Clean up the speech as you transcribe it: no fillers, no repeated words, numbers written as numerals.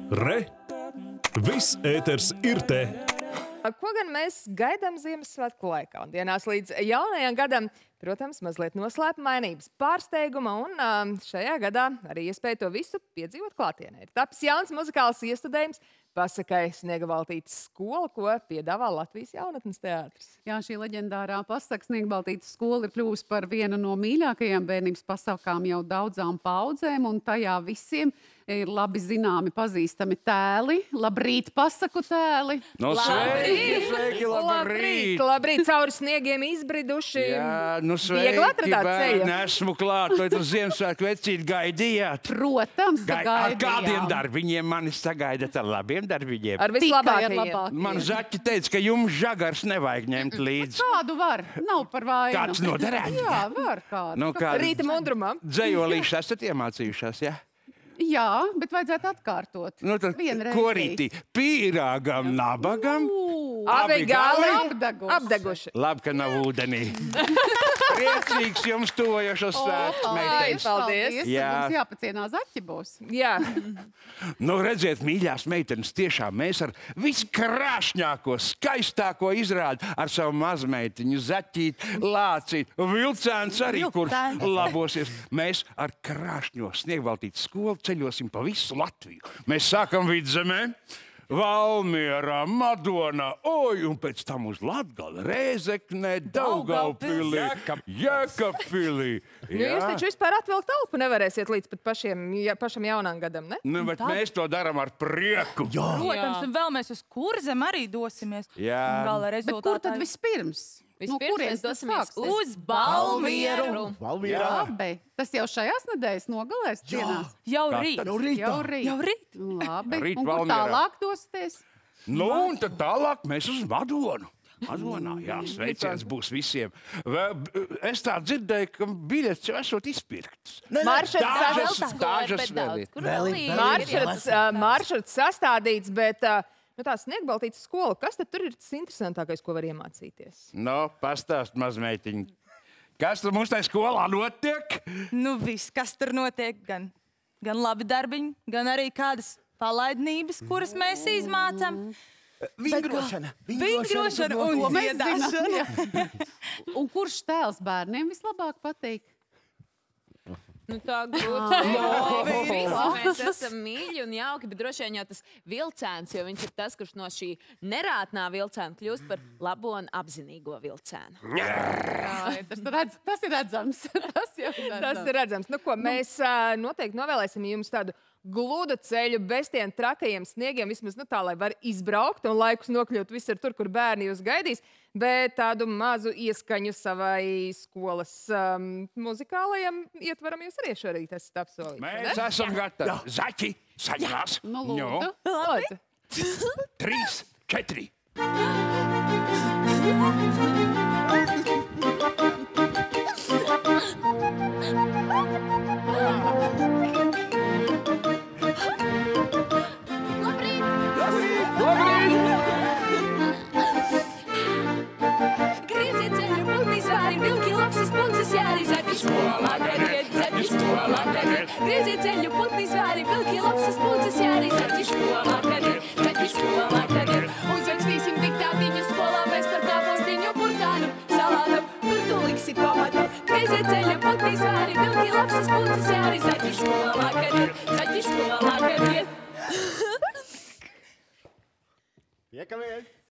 Re! Viss ēters ir te! Ko gan mēs gaidām Ziemassvētku laikā un dienās līdz jaunajam gadam? Protams, mazliet noslēpumainības, pārsteiguma un šajā gadā arī iespēja to visu piedzīvot klātienē. Ir tapis jauns muzikāls iestudējums pasakai Sniegabaltītes skola, ko piedāvā Latvijas jaunatnes teātris. Jā, šī leģendārā pasaka Sniegabaltītes skola ir kļuvusi par vienu no mīļākajām bērnības pasakām jau daudzām paudzēm, un tajā visiem ir labi zināmi, pazīstami tēli. Labrīt, pasaku tēli! No sveiki, labrīt! Labrīt, cauri sniegiem izbriduši. Jā, nu Viegli atradāt ceļu. bērni, esmu klāt, vai tu Ziemassvētku vecīt gaidījāt? Protams, Ar kādiem darbiņiem mani sagaidat? Ar labiem darbiņiem? Ar Tikai ar vislabākajiem. labākajiem. Man Zaķi teica, ka jums žagars nevajag ņemt līdzi. Kādu var? Nav par vainu. Kāds noderētu? Jā, var kādu. Nu, kādu Rīta mundrumam. dzejolīši esat iemācījušās, jā? Jā, bet vajadzētu atkārtot. Nu, tad Vienreiz. ko rītī? Pīrāgam, nabagam? Abi gali Apdeguši. apdeguši. Labi, ka nav ūdenī. Priecīgs jums tojošas svētkus, meitenes. Paldies. Jā. Mums jāpacienā Zaķi būs. Jā, Nu, redziet, mīļās meitenes, tiešām mēs ar viskrāšņāko, skaistāko izrādi ar savu mazmeitiņu, Zaķīti, Lācīti, Vilcēns arī, kurš labosies. Mēs ar krāšņo Sniegabaltītes skolu ceļosim pa visu Latviju. Mēs sākam Vidzemē, Valmierā, Madonā, un pēc tam uz Latgali, Rēzeknē, Daugavpilī, Jēkabpilī. nu jūs taču vispār atvilkt telpu nevarēsiet līdz pat pašam jaunām gadam, ne? Nu, bet mēs to darām ar prieku. Protams, un vēl mēs uz Kurzem arī dosimies. Jā. Gala Bet kur rezultātā. tad vispirms? Vispirms mēs dosimies Uz Valmieru. Labi. Tas jau šajās nedēļas nogalēs dienās? Jau rīt. Jau rīt. Jau rīt. Labi. Rīt Un kur Valmierā. tālāk dosieties? Nu, un tad tālāk mēs uz Madonu. Madonā, jā, sveiciens būs visiem. Es tā dzirdēju, ka biļetes jau esot izpirktas. Dažas vēl ir. Maršruts sastādīts, bet tā Sniegabaltītes skola, kas tad tur ir tas interesantākais, ko var iemācīties? Nu, pastāst mazmeitiņi. Kas tur mums tajā skolā notiek? Nu, viss, kas tur notiek, gan labi darbiņi, gan arī kādas palaidnības, kuras mēs izmācām. Vingrošana Vingrošana un To mēs dziedāšana. zinām. Un kurš tēls bērniem vislabāk patīk? Nu, tā grūti. Mēs esam mīļi un jauki, bet droši vien jau tas vilcēns, jo viņš ir tas, kurš no šī nerātnā vilcēna kļūst par labo un apzinīgo vilcēnu. Tas ir redzams. Tas jau ir Tas redzams. ir redzams. Nu, ko, mēs noteikti novēlēsim jums tādu gludu ceļu bez tiem trakajiem sniegiem, vismaz tā, lai var izbraukt un laikus nokļūt visur tur, kur bērni jūs gaidīs, bet tādu mazu ieskaņu savai skolas muzikālajiem ietvaram jūs arī šorīt esat apsolījuši. Mēs esam gatavi. Zaķi, saņemās. Nu, lūdzu. Lūdzu. 3, 4. Grieziet ceļu, putni svēri, vilki lapsas, punces jāri, zaķi skolā gadiet, zaķi skolā gadiet. Grieziet ceļu, putni svēri, vilki lapsas, punces jāri, zaķi skolā gadiet, zaķi skolā gadiet. Uzrakstīsim diktātiņu skolā, mēs par kāpostiņu, burkānu, salātu, kur tu liksi tomatu. Grieziet ceļu, putni svēri, vilki lapsas, punces jāri, zaķi skolā gadiet, zaķi skolā gadiet. Iekamies!